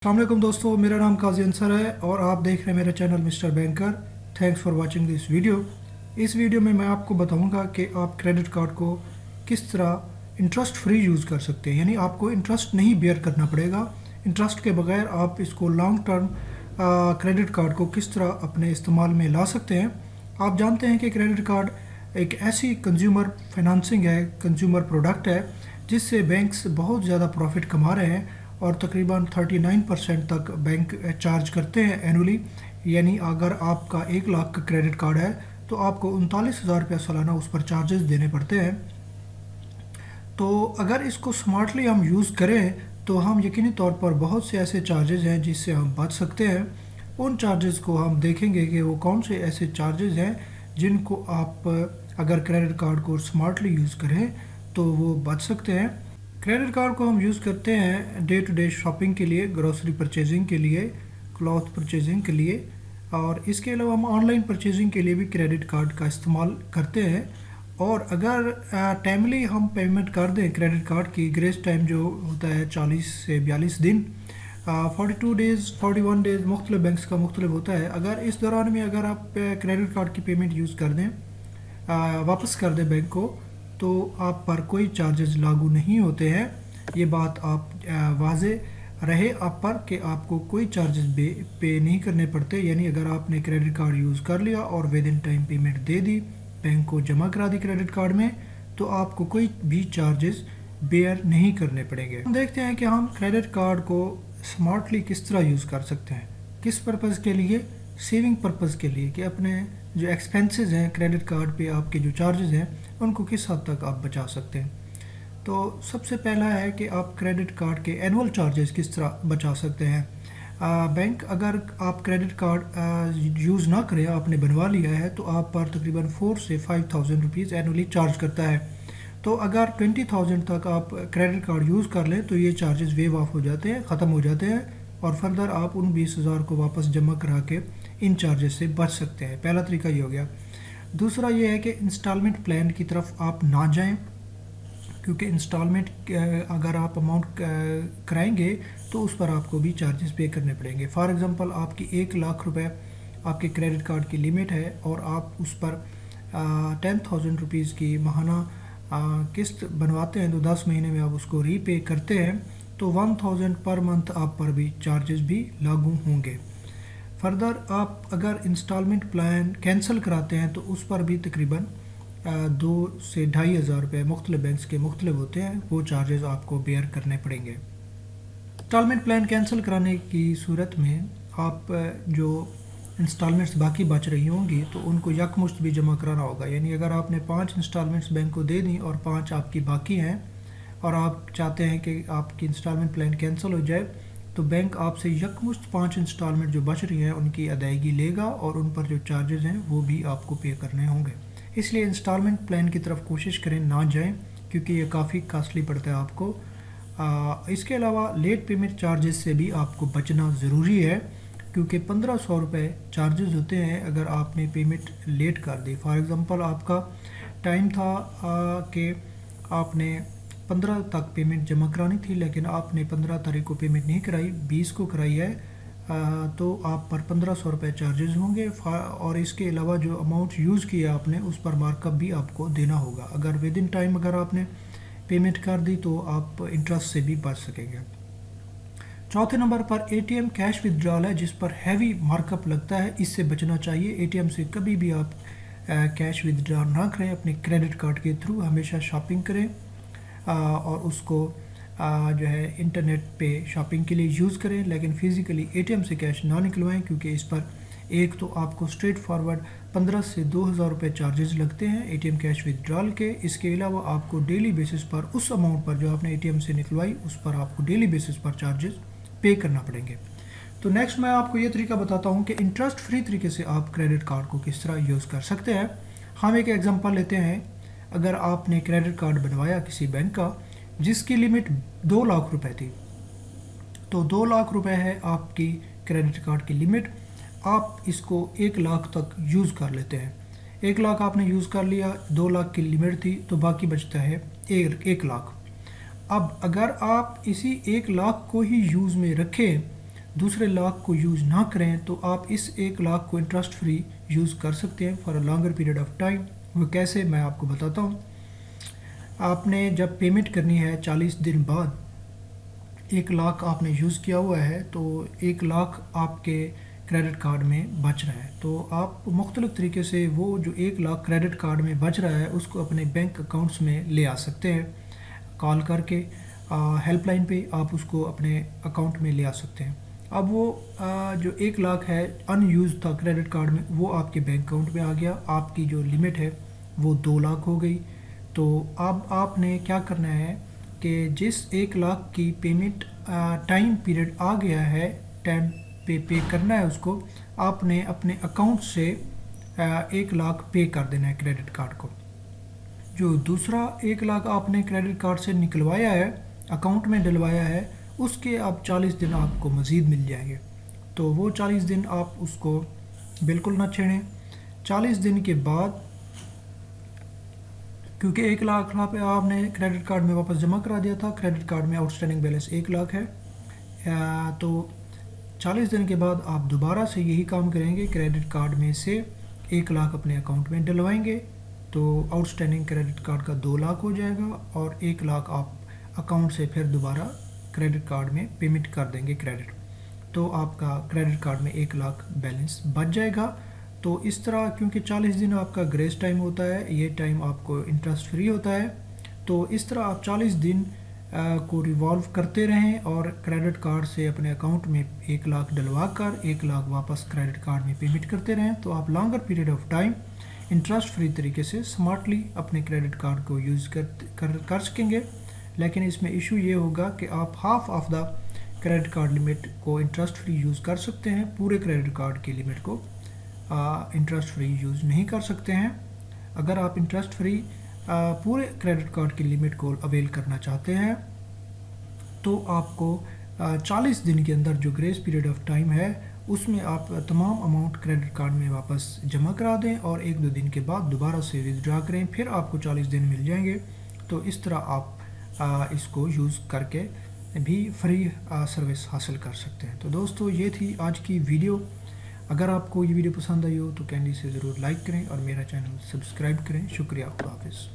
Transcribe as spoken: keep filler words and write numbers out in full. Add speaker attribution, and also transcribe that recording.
Speaker 1: अस्सलाम वालेकुम दोस्तों, मेरा नाम काजी अंसर है और आप देख रहे हैं मेरा channel mister banker. Thanks for watching this video. इस वीडियो में मैं आपको बताऊंगा कि आप क्रेडिट कार्ड को किस तरह इंटरेस्ट फ्री यूज़ कर सकते हैं, यानी आपको इंटरेस्ट नहीं बेयर करना पड़ेगा। इंटरेस्ट के बगैर आप इसको लॉन्ग टर्म क्रेडिट कार्ड को किस तरह अपने इस्तेमाल में ला सकते हैं। आप जानते हैं कि क्रेडिट कार्ड एक ऐसी कंज्यूमर फाइनेंसिंग है, कंज्यूमर प्रोडक्ट है जिससे बैंक्स बहुत ज़्यादा प्रॉफिट कमा रहे हैं और तकरीबन उनतालीस परसेंट तक बैंक चार्ज करते हैं एनुअली। यानी अगर आपका एक लाख का क्रेडिट कार्ड है तो आपको उनतालीस हज़ार रुपया सालाना उस पर चार्जेस देने पड़ते हैं। तो अगर इसको स्मार्टली हम यूज़ करें तो हम यकीनी तौर पर बहुत से ऐसे चार्जेस हैं जिससे हम बच सकते हैं। उन चार्जेस को हम देखेंगे कि वो कौन से ऐसे चार्जेस हैं जिनको आप अगर क्रेडिट कार्ड को स्मार्टली यूज़ करें तो वो बच सकते हैं। क्रेडिट कार्ड को हम यूज़ करते हैं डे टू डे शॉपिंग के लिए, ग्रोसरी परचेजिंग के लिए, क्लॉथ परचेजिंग के लिए, और इसके अलावा हम ऑनलाइन परचेजिंग के लिए भी क्रेडिट कार्ड का इस्तेमाल करते हैं। और अगर टाइमली हम पेमेंट कर दें क्रेडिट कार्ड की, ग्रेस टाइम जो होता है चालीस से बयालीस दिन, forty two days forty one days मुख्तलिफ बैंक्स का मुख्तलिफ होता है। अगर इस दौरान में अगर आप क्रेडिट कार्ड की पेमेंट यूज़ कर दें, आ, वापस कर दें बैंक को, तो आप पर कोई चार्जेस लागू नहीं होते हैं। ये बात आप वाज़े रहे आप पर कि आपको कोई चार्जेस पे नहीं करने पड़ते। यानी अगर आपने क्रेडिट कार्ड यूज़ कर लिया और विद इन टाइम पेमेंट दे दी, बैंक को जमा करा दी क्रेडिट कार्ड में, तो आपको कोई भी चार्जेस बेयर नहीं करने पड़ेंगे। हम देखते हैं कि हम क्रेडिट कार्ड को स्मार्टली किस तरह यूज़ कर सकते हैं। किस पर्पज़ के लिए? सेविंग पर्पज़ के लिए, कि अपने जो एक्सपेंसेस हैं क्रेडिट कार्ड पे आपके जो चार्जेस हैं उनको किस हद तक आप बचा सकते हैं। तो सबसे पहला है कि आप क्रेडिट कार्ड के एनुअल चार्जेस किस तरह बचा सकते हैं। आ, बैंक अगर आप क्रेडिट कार्ड यूज़ ना करें, आपने बनवा लिया है, तो आप पर तकरीबन फोर से five thousand rupees annually charge करता है। तो अगर ट्वेंटी थाउजेंड तक आप क्रेडिट कार्ड यूज़ कर लें तो ये चार्जेस वेव ऑफ हो जाते हैं, ख़त्म हो जाते हैं, और फर्दर आप उन बीस हज़ार को वापस जमा करा के इन चार्जेस से बच सकते हैं। पहला तरीका ये हो गया। दूसरा ये है कि इंस्टॉलमेंट प्लान की तरफ आप ना जाएं, क्योंकि इंस्टॉलमेंट अगर आप अमाउंट कराएंगे तो उस पर आपको भी चार्जेस पे करने पड़ेंगे। फॉर एग्जांपल आपकी एक लाख रुपए आपके क्रेडिट कार्ड की लिमिट है और आप उस पर टेन थाउजेंड रुपीज़ की माहाना किस्त बनवाते हैं, तो दस महीने में आप उसको रीपे करते हैं, तो वन थाउजेंड पर मंथ आप पर भी चार्जेस भी लागू होंगे। फर्दर आप अगर इंस्टॉलमेंट प्लान कैंसिल कराते हैं तो उस पर भी तकरीबन दो से ढाई हज़ार रुपये मुख्तलिफ बैंक्स के मुख्तलिफ होते हैं, वो चार्जेस आपको बेयर करने पड़ेंगे। इंस्टॉलमेंट प्लान कैंसिल कराने की सूरत में आप जो इंस्टॉलमेंट्स बाकी बच रही होंगी तो उनको यकमुश्त भी जमा कराना होगा। यानी अगर आपने पाँच इंस्टॉलमेंट्स बैंक को दे दी और पाँच आपकी बाकी हैं और आप चाहते हैं कि आपकी इंस्टॉलमेंट प्लान कैंसिल हो जाए, तो बैंक आपसे यकमुश्त पाँच इंस्टॉलमेंट जो बच रही हैं उनकी अदायगी लेगा और उन पर जो चार्जेस हैं वो भी आपको पे करने होंगे। इसलिए इंस्टॉलमेंट प्लान की तरफ कोशिश करें ना जाएं, क्योंकि ये काफ़ी कास्टली पड़ता है आपको। आ, इसके अलावा लेट पेमेंट चार्जेस से भी आपको बचना ज़रूरी है, क्योंकि पंद्रह सौ रुपये चार्जेस होते हैं अगर आपने पेमेंट लेट कर दी। फॉर एग्ज़ाम्पल आपका टाइम था कि आपने पंद्रह तक पेमेंट जमा करानी थी, लेकिन आपने पंद्रह तारीख को पेमेंट नहीं कराई, बीस को कराई है, आ, तो आप पर पंद्रह सौ रुपये चार्जेस होंगे। और इसके अलावा जो अमाउंट यूज़ किया आपने उस पर मार्कअप भी आपको देना होगा। अगर विद इन टाइम अगर आपने पेमेंट कर दी तो आप इंटरेस्ट से भी बच सकेंगे। चौथे नंबर पर एटीएम कैश विदड्रॉल है, जिस पर हैवी मार्कअप लगता है, इससे बचना चाहिए। एटीएम से कभी भी आप कैश विदड्रॉ ना करें, अपने क्रेडिट कार्ड के थ्रू हमेशा शॉपिंग करें आ, और उसको आ, जो है इंटरनेट पे शॉपिंग के लिए यूज़ करें, लेकिन फ़िज़िकली एटीएम से कैश ना निकलवाएं, क्योंकि इस पर एक तो आपको स्ट्रेट फॉरवर्ड पंद्रह से दो हज़ार रुपये चार्जेस लगते हैं एटीएम कैश विदड्रॉल के। इसके अलावा आपको डेली बेसिस पर उस अमाउंट पर जो आपने एटीएम से निकलवाई उस पर आपको डेली बेसिस पर चार्जेस पे करना पड़ेंगे। तो नेक्स्ट मैं आपको ये तरीका बताता हूँ कि इंटरेस्ट फ्री तरीके से आप क्रेडिट कार्ड को किस तरह यूज़ कर सकते हैं। हम एक एग्जांपल लेते हैं। अगर आपने क्रेडिट कार्ड बनवाया किसी बैंक का जिसकी लिमिट दो लाख रुपए थी, तो दो लाख रुपए है आपकी क्रेडिट कार्ड की लिमिट, आप इसको एक लाख तक यूज़ कर लेते हैं। एक लाख आपने यूज़ कर लिया, दो लाख की लिमिट थी, तो बाकी बचता है एक, एक लाख। अब अगर आप इसी एक लाख को ही यूज़ में रखें दूसरे लाख को यूज़ ना करें तो आप इस एक लाख को इंटरेस्ट फ्री यूज़ कर सकते हैं for a longer period of time. वो कैसे, मैं आपको बताता हूँ। आपने जब पेमेंट करनी है चालीस दिन बाद, एक लाख आपने यूज़ किया हुआ है तो एक लाख आपके क्रेडिट कार्ड में बच रहा है, तो आप मुख्तलिफ़ तरीके से वो जो एक लाख क्रेडिट कार्ड में बच रहा है उसको अपने बैंक अकाउंट्स में ले आ सकते हैं। कॉल करके हेल्पलाइन पे आप उसको अपने अकाउंट में ले आ सकते हैं। अब वो आ, जो एक लाख है अनयूज़ था क्रेडिट कार्ड में, वो आपके बैंक अकाउंट में आ गया। आपकी जो लिमिट है वो दो लाख हो गई। तो अब आपने क्या करना है कि जिस एक लाख की पेमेंट टाइम पीरियड आ गया है, टाइम पे पे करना है उसको, आपने अपने अकाउंट से आ, एक लाख पे कर देना है क्रेडिट कार्ड को। जो दूसरा एक लाख आपने क्रेडिट कार्ड से निकलवाया है, अकाउंट में डलवाया है, उसके आप चालीस दिन आपको मज़ीद मिल जाएंगे। तो वो चालीस दिन आप उसको बिल्कुल ना छेड़ें। चालीस दिन के बाद, क्योंकि एक लाख पे आपने क्रेडिट कार्ड में वापस जमा करा दिया था, क्रेडिट कार्ड में आउटस्टैंडिंग बैलेंस एक लाख है, तो चालीस दिन के बाद आप दोबारा से यही काम करेंगे, क्रेडिट कार्ड में से एक लाख अपने अकाउंट में डलवाएंगे तो आउटस्टैंडिंग क्रेडिट कार्ड का दो लाख हो जाएगा और एक लाख आप अकाउंट से फिर दोबारा क्रेडिट कार्ड में पेमेंट कर देंगे क्रेडिट, तो आपका क्रेडिट कार्ड में एक लाख बैलेंस बच जाएगा। तो इस तरह, क्योंकि चालीस दिन आपका ग्रेस टाइम होता है, ये टाइम आपको इंटरेस्ट फ्री होता है, तो इस तरह आप चालीस दिन आ, को रिवॉल्व करते रहें और क्रेडिट कार्ड से अपने अकाउंट में एक लाख डलवा कर एक लाख वापस क्रेडिट कार्ड में पेमेंट करते रहें, तो आप longer period of time interest free तरीके से स्मार्टली अपने क्रेडिट कार्ड को यूज़ कर कर कर सकेंगे। लेकिन इसमें इशू ये होगा कि आप half of the credit card limit को इंटरेस्ट फ्री यूज़ कर सकते हैं, पूरे क्रेडिट कार्ड की लिमिट को इंटरेस्ट फ्री यूज़ नहीं कर सकते हैं। अगर आप इंटरेस्ट फ्री पूरे क्रेडिट कार्ड की लिमिट को अवेल करना चाहते हैं तो आपको चालीस दिन के अंदर जो ग्रेस पीरियड ऑफ टाइम है उसमें आप तमाम अमाउंट क्रेडिट कार्ड में वापस जमा करा दें और एक दो दिन के बाद दोबारा से विथड्रा करें, फिर आपको चालीस दिन मिल जाएंगे। तो इस तरह आप आ, इसको यूज़ करके भी फ्री सर्विस हासिल कर सकते हैं। तो दोस्तों, ये थी आज की वीडियो। अगर आपको ये वीडियो पसंद आई हो तो कैंडी से ज़रूर लाइक करें और मेरा चैनल सब्सक्राइब करें। शुक्रिया, खुदा हाफिज़।